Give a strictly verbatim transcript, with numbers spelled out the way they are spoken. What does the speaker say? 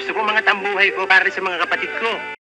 gusto ko mga tambuhay ko para sa mga kapatid ko.